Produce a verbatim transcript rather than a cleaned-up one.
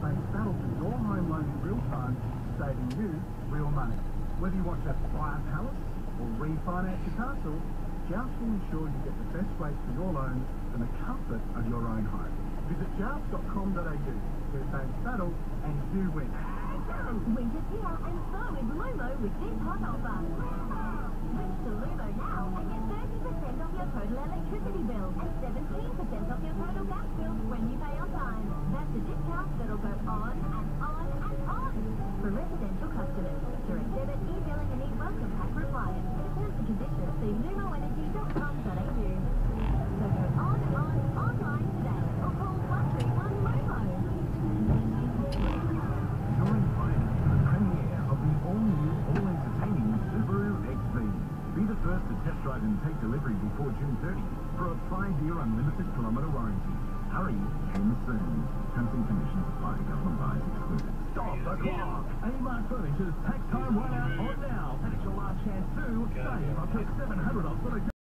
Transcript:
They settle for your home loan in real time, saving you real money. Whether you want to buy a palace or refinance your castle, Joust will ensure you get the best rate for your loan from the comfort of your own home. Visit joust dot com dot a u, where they settle and you win. Winter's here and so is Lumo with this hot offer. Switch to Lumo now and get thirty percent off your total electricity bill and seventeen percent off your total gas bill when you pay on time. That's a discount that'll go on and on and on. For residential customers, direct debit, e-billing and e-welcome pack required. For terms and conditions, see lumo energy dot com dot a u. So go on, on, online today or call one three one Lumo. Join Friday for the premiere of the all-new, all-entertaining Subaru X V. Be the first to test drive and take delivery before June thirtieth for a five-year unlimited kilometre warranty. Hurry, came soon. Terms and conditions apply. Government buys excluded. Stop the clock! A-Mart Furniture's tax time run out on now. And it's your last chance to save up to seven hundred dollars for the